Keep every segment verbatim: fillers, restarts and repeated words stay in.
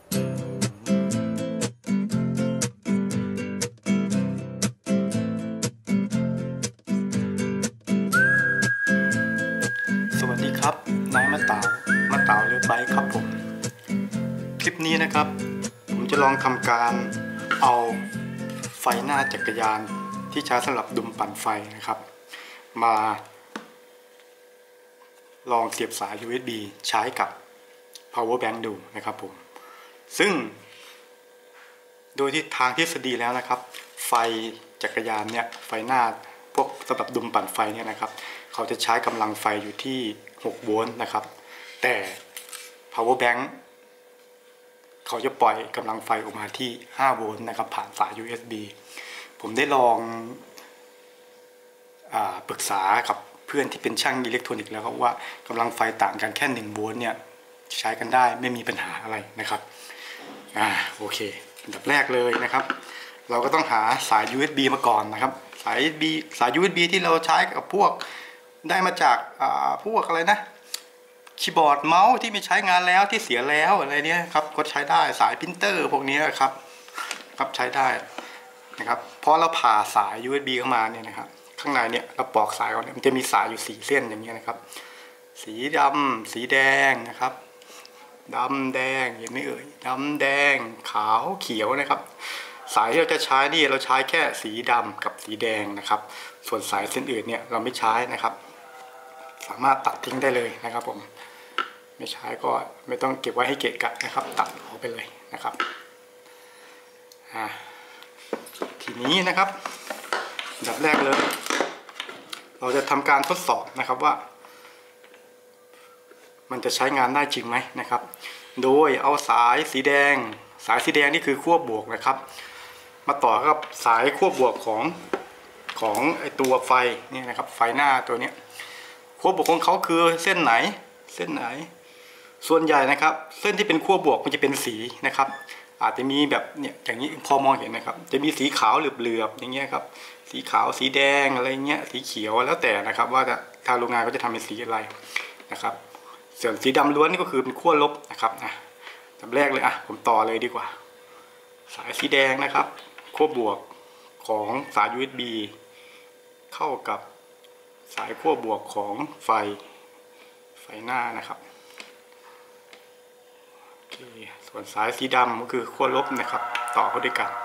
สวัสดีครับนายมะตาวมะตาวเรือไบค์ครับผมคลิปนี้นะครับผมจะลองทำการเอาไฟหน้าจักรยานที่ใช้สำหรับดุมปั่นไฟนะครับมาลองเสียบสาย ยู เอส บี ใช้กับ power bank ดูนะครับผมซึ่งโดยที่ทางทฤษฎีแล้วนะครับไฟจักรยานเนี่ยไฟหน้าพวกสำหรับดุมปั่นไฟเนี่ยนะครับเขาจะใช้กำลังไฟอยู่ที่หกโวลต์นะครับแต่ power bank เขาจะปล่อยกำลังไฟออกมาที่ห้าโวลต์นะครับผ่านสาย ยู เอส บี ผมได้ลองอาปรึกษากับเพื่อนที่เป็นช่างอิเล็กทรอนิกส์แล้วครับว่ากำลังไฟต่างกันแค่หนึ่งโวลต์เนี่ยใช้กันได้ไม่มีปัญหาอะไรนะครับอ่าโอเคอันดับแรกเลยนะครับเราก็ต้องหาสาย ยู เอส บี มาก่อนนะครับสาย B สาย ยู เอส บี ที่เราใช้กับพวกได้มาจากอ่าพวกอะไรนะคีย์บอร์ดเมาส์ที่ไม่ใช้งานแล้วที่เสียแล้วอะไรเนี้ยครับก็ใช้ได้สายพิมพ์เตอร์พวกนี้ครับครับใช้ได้นะครับเพราะเราผ่าสาย ยู เอส บี เข้ามาเนี่ยนะครับข้างในเนี่ยเราปอกสายเขาเนี่ยมันจะมีสายอยู่สี่เส้นอย่างเงี้ยนะครับสีดำสีแดงนะครับดำแดงเห็นไหมเอ่ยดำแดงขาวเขียวนะครับสายที่เราจะใช้นี่เราใช้แค่สีดำกับสีแดงนะครับส่วนสายเส้นอื่นเนี่ยเราไม่ใช้นะครับสามารถตัดทิ้งได้เลยนะครับผมไม่ใช้ก็ไม่ต้องเก็บไว้ให้เกะกะนะครับตัดออกไปเลยนะครับอ่าทีนี้นะครับอันดับแรกเลยเราจะทำการทดสอบนะครับว่ามันจะใช้งานได้จริงไหมนะครับโดยเอาสายสีแดงสายสีแดงนี่คือขั้วบวกนะครับมาต่อกับสายขั้วบวกของของไอตัวไฟนี่นะครับไฟหน้าตัวนี้ขั้วบวกของเขาคือเส้นไหนเส้นไหนส่วนใหญ่นะครับเส้นที่เป็นขั้วบวกมันจะเป็นสีนะครับอาจจะมีแบบเนี่ยอย่างนี้พอมองเห็นนะครับจะมีสีขาวเหลือบๆอย่างเงี้ยครับสีขาวสีแดงอะไรเงี้ยสีเขียวแล้วแต่นะครับว่าทางโรงงานเขาจะทำเป็นสีอะไรนะครับส่วนสีดำล้วนนี่ก็คือเป็นขั้วลบนะครับนะอันดับแรกเลยอ่ะผมต่อเลยดีกว่าสายสีแดงนะครับขั้วบวกของสาย ยู เอส บี เข้ากับสายขั้วบวกของไฟไฟหน้านะครับโอเคส่วนสายสีดำก็คือขั้วลบนะครับต่อเข้าด้วยกัน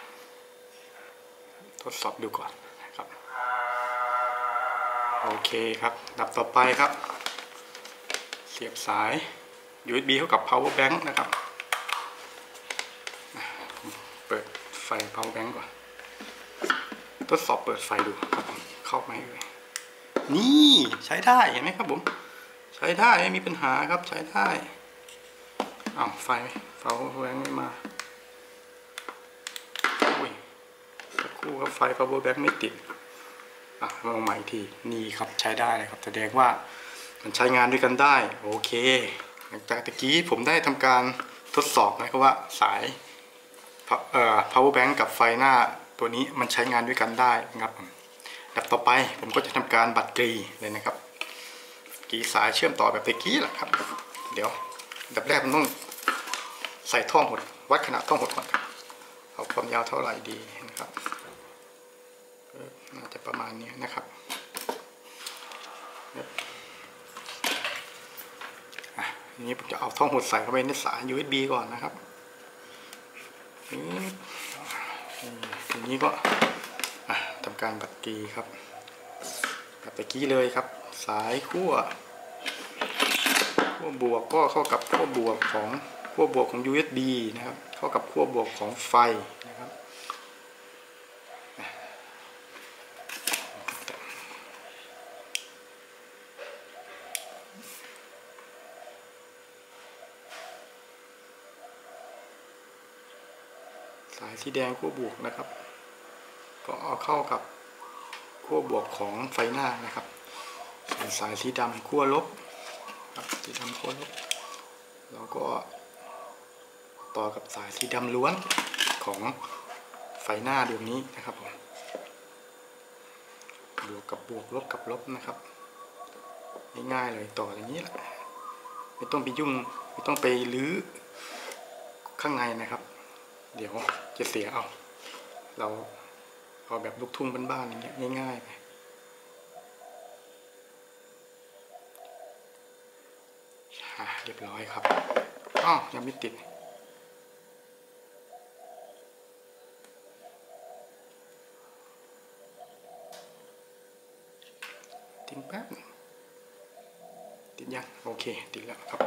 ทดสอบดูก่อนนะครับโอเคครับดับต่อไปครับเสียบสาย ยู เอส บี เข้ากับ power bank นะครับเปิดไฟ power bank ก่อนทดสอบเปิดไฟดูครับเข้าไหมเลยนี่ใช้ได้เห็นไหมครับผมใช้ได้ไม่มีปัญหาครับใช้ได้อ้าวไฟ power bank ไม่มาอุ้ยสักครู่ครับไฟ power bank ไม่ติดอ่ะลองใหม่ทีนี่ครับใช้ได้เลยครับแสดงว่ามันใช้งานด้วยกันได้โอเคหลังจากตะกี้ผมได้ทำการทดสอบนะครับว่าสายเอ่อ power bank กับไฟหน้าตัวนี้มันใช้งานด้วยกันได้นะครับดับต่อไปผมก็จะทำการบัดกรีเลยนะครับกรีสายเชื่อมต่อแบบตะกี้แหละครับเดี๋ยวดับแรกมันต้องใส่ท่อหดวัดขนาดท่อหดก่อนครับเอาความยาวเท่าไหร่ดีนะครับน่าจะประมาณนี้นะครับทีนี้ผมจะเอาท่อหดใส่เข้าไปในสาย ยู เอส บี ก่อนนะครับทีนี้ก็ทำการบัดกรีครับแบบตะกี้เลยครับสายขั้วขั้วบวกก็เข้ากับขั้วบวกของขั้วบวกของ ยู เอส บี นะครับเข้ากับขั้วบวกของไฟนะครับสายสีแดงขั้วบวกนะครับก็เอาเข้ากับขั้วบวกของไฟหน้านะครับส่วนสายสีดำขั้วลบครับสีดำขั้วลบแล้วก็ต่อกับสายสีดำล้วนของไฟหน้าดวงนี้นะครับผมบวกกับบวกลบกับลบนะครับง่ายๆเลยต่ออย่างนี้แหละไม่ต้องไปยุ่งไม่ต้องไปรื้อข้างในนะครับเดี๋ยวจะเสียเอาเราเอาแบบลูกทุ่งบ้านๆอย่างเงี้ยง่ายๆไปเรียบร้อยครับอ้าวยังไม่ติดติดแป๊บติดยังโอเคติดแล้วครับ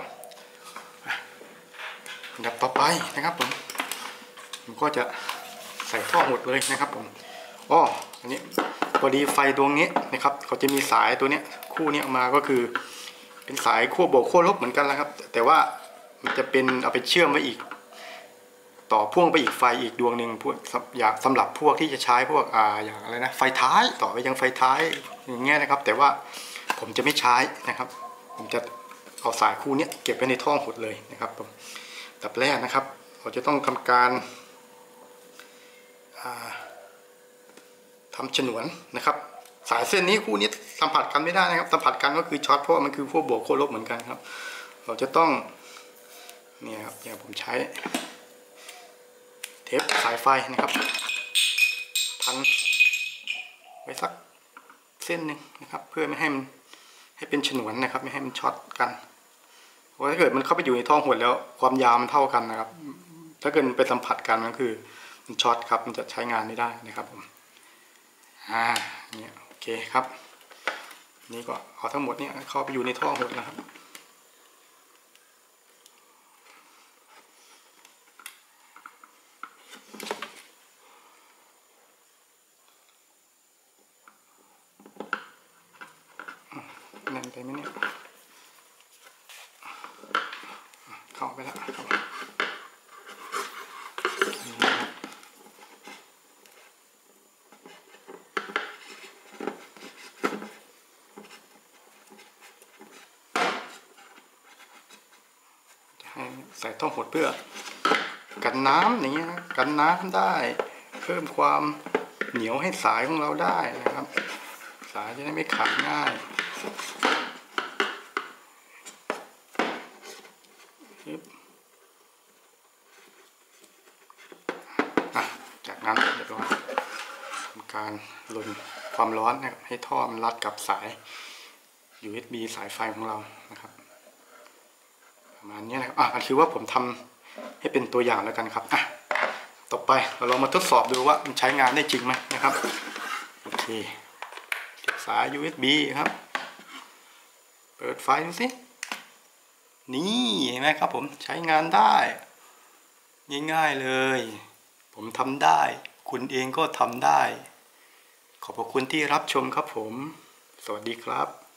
อันดับต่อไปนะครับผมผมก็จะใส่ท่อหดเลยนะครับผมอ๋ออันนี้พอดีไฟดวงนี้นะครับเขาจะมีสายตัวเนี้ยคู่นี้ออกมาก็คือเป็นสายขั้วบวกขั้วลบเหมือนกันแล้วครับแต่ว่ามันจะเป็นเอาไปเชื่อมไว้อีกต่อพ่วงไปอีกไฟอีกดวงหนึ่งพวกอยากสำหรับพวกที่จะใช้พวกอ่าอย่างอะไรนะไฟท้ายต่อไปยังไฟท้ายอย่างเงี้ยนะครับแต่ว่าผมจะไม่ใช้นะครับผมจะเอาสายคู่นี้เก็บไว้ในท่อหดเลยนะครับผมดับแรกนะครับเราจะต้องทำการทำฉนวนนะครับสายเส้นนี้คู่นี้สัมผัสกันไม่ได้นะครับสัมผัสกันก็คือช็อตเพราะมันคือขั้วบวกขั้วลบเหมือนกันครับเราจะต้องเนี่ยครับอย่างผมใช้เทปสายไฟนะครับพันไว้สักเส้นหนึ่งนะครับเพื่อไม่ให้มันให้เป็นฉนวนนะครับไม่ให้มันช็อตกันเพราะถ้าเกิดมันเข้าไปอยู่ในท่อหดแล้วความยาวมันเท่ากันนะครับถ้าเกิดมันไปสัมผัสกันก็คือมันช็อตครับมันจะใช้งานไม่ได้นะครับผมอ่าเนี่ยโอเคครับนี่ก็เอาทั้งหมดเนี่ยเข้าไปอยู่ในท่อหดแล้วครับแน่นไปไหมเนี่ยเข้าไปแล้วครับให้ใส่ท่อหดเพื่อกันน้ำอย่างเงี้ยกันน้ำได้เพิ่มความเหนียวให้สายของเราได้นะครับสายจะได้ไม่ขาดง่ายจากนั้นเรียบร้อยทำการลนความร้อนนะครับให้ท่อมันรัดกับสาย ยู เอส บี สายไฟของเรานะครับประมาณนี้นะครับอ่ะคือว่าผมทำให้เป็นตัวอย่างแล้วกันครับอ่ะต่อไปเราลองมาทดสอบดูว่ามันใช้งานได้จริงไหมนะครับโอเคเก็บสาย ยู เอส บี ครับเปิดไฟดูสินี่เห็นไหมครับผมใช้งานได้ง่ายๆเลยผมทำได้คุณเองก็ทำได้ขอบคุณที่รับชมครับผมสวัสดีครับ